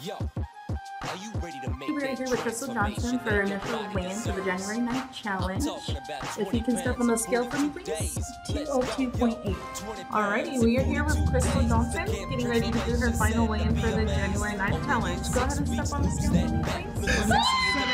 Yo, are you ready to make We're here with Crystal Johnson for her initial weigh-in for the January 9th challenge. If you can step on the scale for me, please. 202.8. Alrighty, we are here with Crystal Johnson, getting ready to do her final weigh-in for the January 9th challenge. Go ahead and step on the scale for me, please.